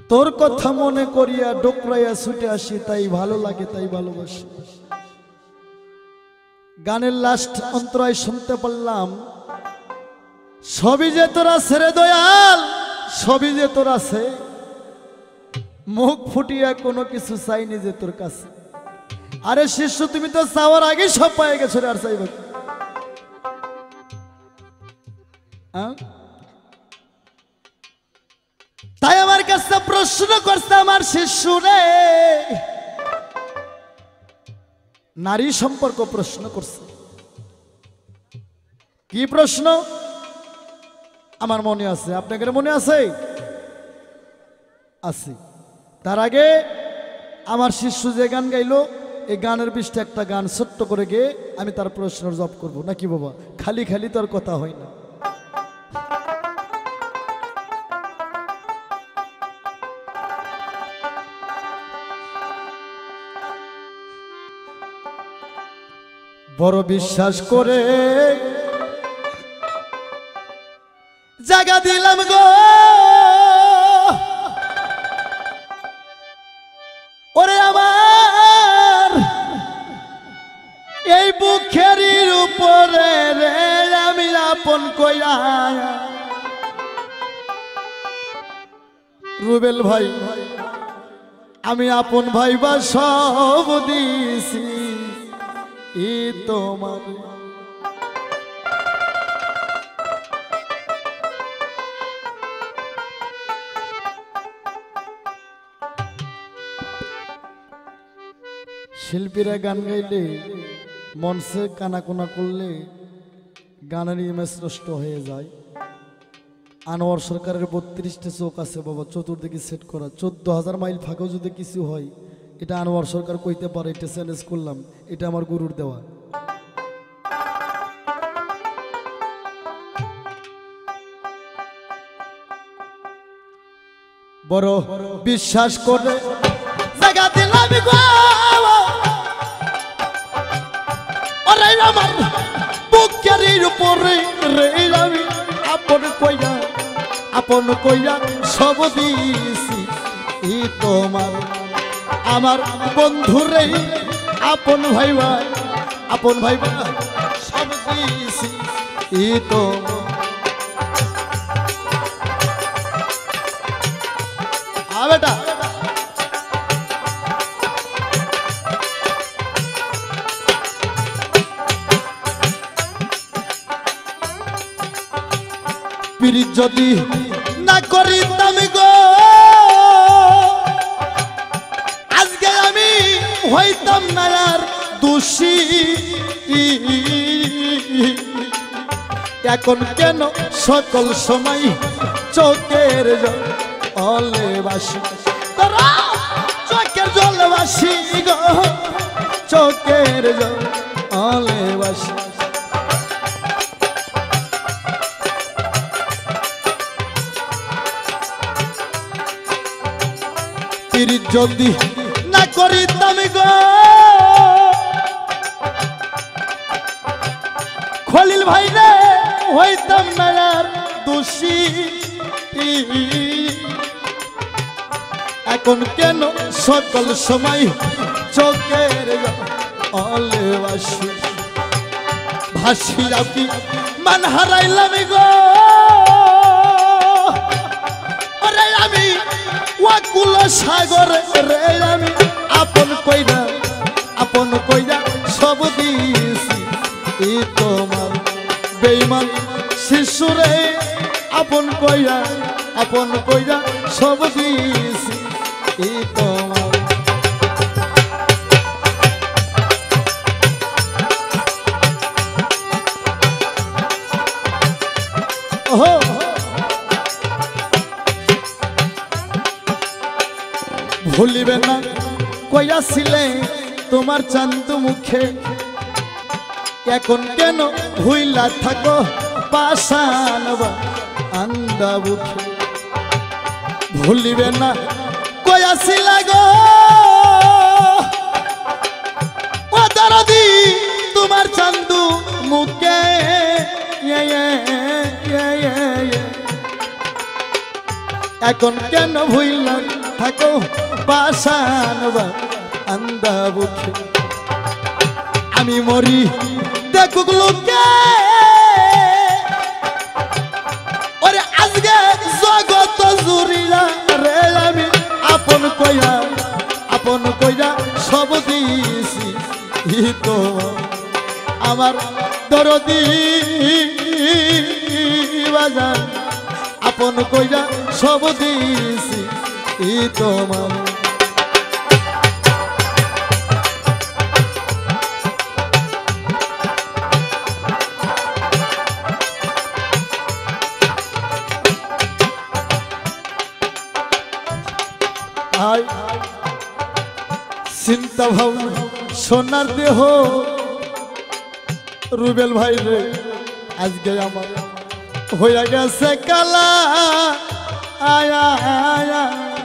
তোর কথা মনে করিয়া ডোকরাইয়া ছুটে আসি, তাই ভালো লাগে তাই ভালোবাসি। গানের লাস্ট অন্তরায় শুনতে পারলাম, সবই যে তোর আছে রে দয়াল, সবই যে তোর আছে, মুখ ফুটিয়া কোনো কিছু চাইনি যে তোর কাছে। আরে শিষ্য, তুমি তো চাওয়ার আগে সব পায়ে গেছো রে, আর চাইব। তাই আমার কাছে প্রশ্ন করছে আমার শিষ্য রে, নারী সম্পর্ক প্রশ্ন করছে। কি প্রশ্ন আমার মনে আছে, আপনাদের মনে আছে? আছে। তার আগে আমার শিষ্য যে গান গাইলো, এই গানের পৃষ্ঠে একটা গান ছোট্ট করে গিয়ে আমি তার প্রশ্নের জবাব করবো নাকি বাবা? খালি খালি তোর কথা হয় না। বড় বিশ্বাস করে জায়গা দিলাম গো, ওরে আমার এই বুকের উপরে রে, আমি আপন কইরা রুবেল ভাই, আমি আপন ভাই বা সব দিছি তোমার। শিল্পীরা গান গাইলে, মঞ্চে কানাকুনা করলে গানের ইমেজ নষ্ট হয়ে যায়। আনোয়ার সরকারের 32টা চোখ আছে বাবা, চতুর্দিকে সেট করা। 14,000 মাইল ফাঁকেও যদি কিছু হয়, এটা আনোয়ার সরকার কইতে পারে, এটা চ্যালেঞ্জ করলাম, এটা আমার গুরুর দেওয়া। বড় বিশ্বাস করে জায়গা দিলাম গো, ওরে আমার বুকের উপরে রে, আমি আপন কইয়া সব দিছি তোমার। আমার বন্ধুরে আপন ভাই সব দিছি তোমার। বেটা পিরিত যদি না করিতাম গো, আজকে আমি হইতাম না আর দোষী। এখন কেন সকল সময় চোখের জলে বাসি, চোখের জলে বাসি গো, চোখের জলে বাসি। যদি না করিতাম গো, খলিল ভাই রে হইতাম না আর দোষী। এখন কেন সকল সময় চোখের জলে বাসি, ভাসি রাখি মান হারাইলাম গো, ওরে আমি ওয়াকুল সাগর রে, আমি আপন কইরা সব দিছি তোমার। বেঈমান শিশু রে, আপন কইরা সব দিছি তোমার। ভুলিবে না কইয়াছিলে তোমার চাঁদ মুখে, এখন কেন ভুইলা থাকো পাষাণ আন্দা বুকে। ভুলিবে না কইয়াছিলে গো, ও দরদি তোমার চাঁদ মুখে, এখন কেন ভুইলা থাকো পাশান আন্দা বুকে আমি মরি দেখুক লোকে ওরে আজকে জগত জুড়িয়া রে আমি আপন কইরা সব দিছি তো আমার দরদি বাজার আপন কইরা সব দিছি তোমার চিন্তা ভাবনা সোনার দেহ রুবেল ভাই রে আজকে আমার হইয়া গেছে কালা আয়া আয়া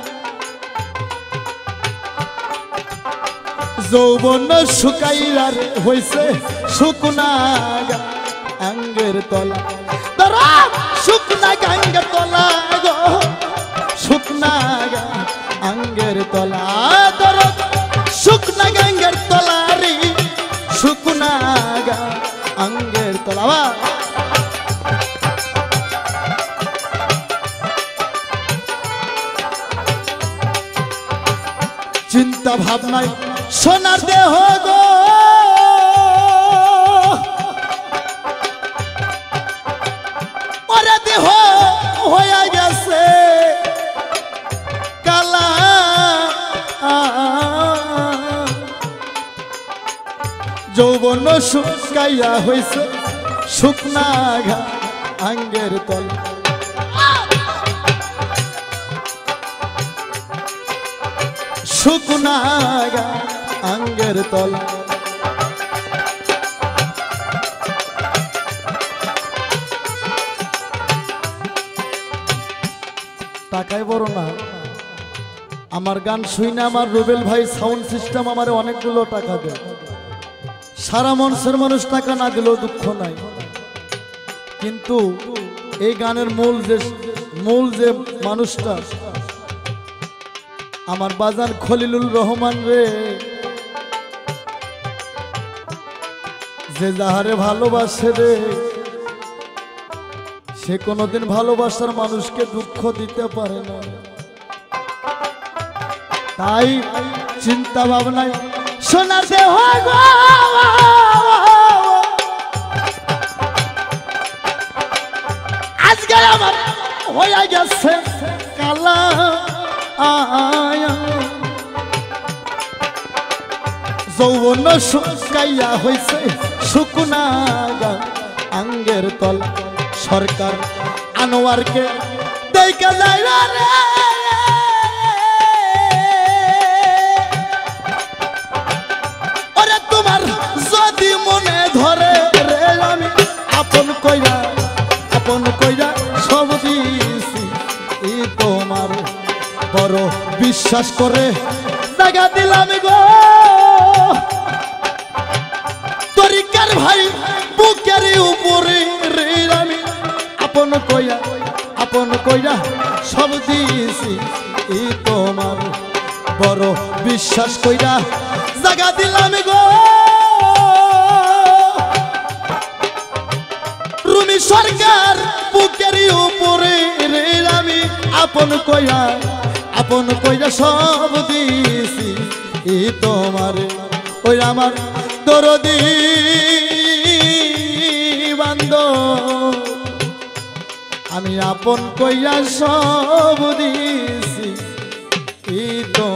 যৌবন শুকাইয়ার হইছে শুকনা আঙ্গের তলা ধরা শুকনা গাঙ্গের তলা গো শুকনা আঙ্গের তলা ধরো শুকনা গাঙ্গের তলা রে শুকনা আঙ্গের তলা চিন্তা ভাবনায় সোনার দেহ গো ওরে দেহ হয়ে গেছে কালা যৌবন শুকাইয়া হইছে শুকনা আঙ্গের তলা শুকনা আঙ্গের তলা টাকায় বড় না আমার গান শুনে আমার রুবেল ভাই সাউন্ড সিস্টেম আমার অনেকগুলো টাকা দেয় সারা মঞ্চের মানুষ টাকা না দিলেও দুঃখ নাই কিন্তু এই গানের মূল যে মানুষটা আমার বাজান খলিলুর রহমান রে যে যাহারে ভালোবাসে রে সে কোনোদিন ভালোবাসার মানুষকে দুঃখ দিতে পারে না তাই চিন্তা ভাবনায় সোনার দেহ আজকে আমার হয়ে গেছে কালা যৌবন শুকাইয়া হইছে শুকনা আঙ্গের তলা সরকার আনোয়ারকে দেখা যায় রে ওরে তোমার যদি মনে ধরে রে আমি আপন কইরা সব দিছি তোমার বড় বিশ্বাস করে জায়গা দিলাম গো তরিকার ভাই বুকের উপরে রে আমি আপন কইরা সব দিছি তোমার বড় বিশ্বাস কইরা জায়গা দিলাম গো রুমি সরকার বুকের উপরে রে আমি আপন কইরা সব দিছি তোমার ওই আমার দরদি বান্ধব আমি আপন কইরা সব দিছি